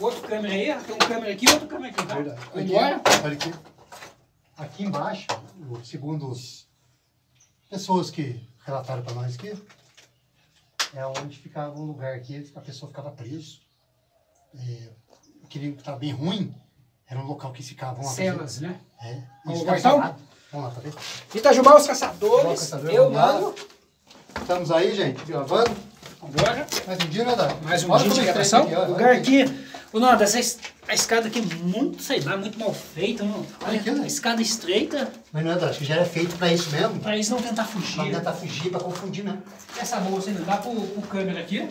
Outro câmera aí, tem um câmera aqui e outro câmera aqui, tá? Verdade. Vambora? Olha aqui. Aqui embaixo, segundo as pessoas que relataram para nós aqui, é onde ficava um lugar aqui, a pessoa ficava presa. Aquele que estava bem ruim, era um local que ficavam lá. Celas, né? Isso, Vamos lá, então? Vamos lá, tá vendo? Itajubá, os caçadores, eu, mano. Estamos aí, gente, gravando. Vambora. Mais um dia, né, Dai? Mais um Olha dia de como é gravação. feito aqui, O lugar aqui, o Nanda, a escada aqui é muito, sei lá, muito mal feita. Olha aqui, né? a escada estreita. Mas não é, Dai, acho que já era feito para isso mesmo. Pra eles não tentar fugir. Para tentar fugir, para confundir, né? Essa moça ainda dá pro câmera aqui.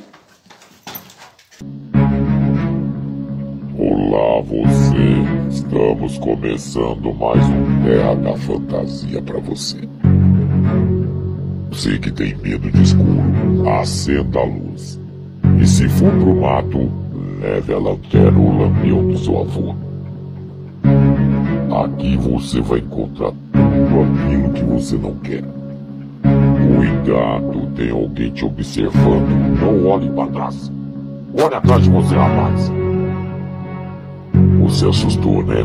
Olá você, estamos começando mais um Terra da Fantasia pra você. Você que tem medo de escuro, acenda a luz. E se for pro mato, leve a lanterna ou o lampião do seu avô. Aqui você vai encontrar tudo aquilo que você não quer. Cuidado, tem alguém te observando. Não olhe para trás. Olhe atrás de você, rapaz. Você assustou, né?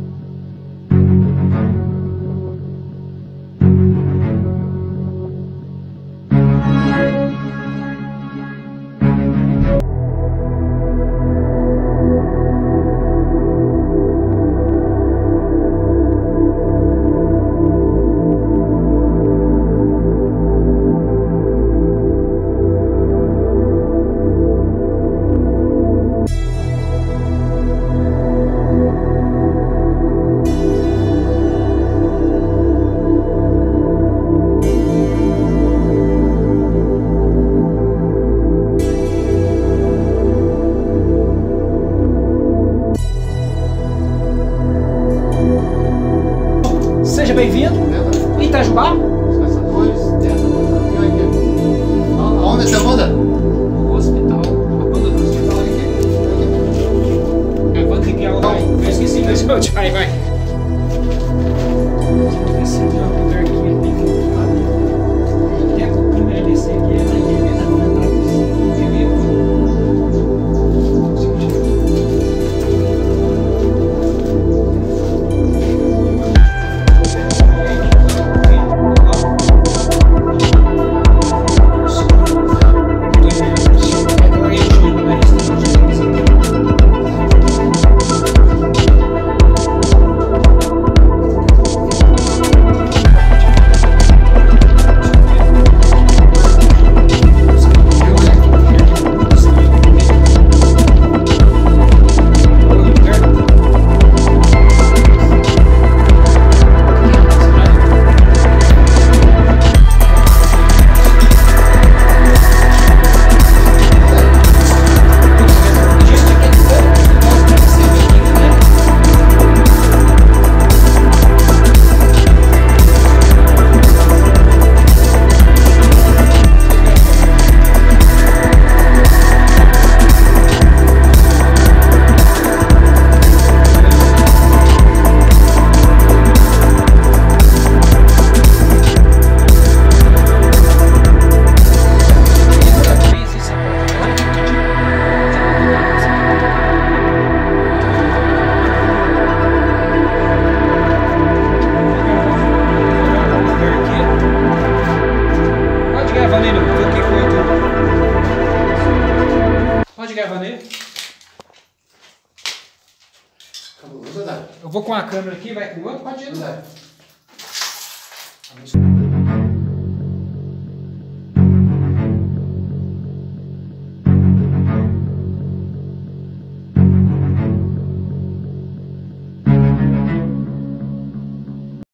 Seja bem-vindo. Itajubá. Os caçadores, aonde você muda? O hospital. A banda do hospital aqui. Gravando aqui a aula. Eu esqueci, mas vai. Esse aqui é o lugar que ele tem que ir. Até com a câmera descer aqui, ele vai ver na Pode gravar nele. Eu vou com a câmera aqui, vai com o outro, pode ir.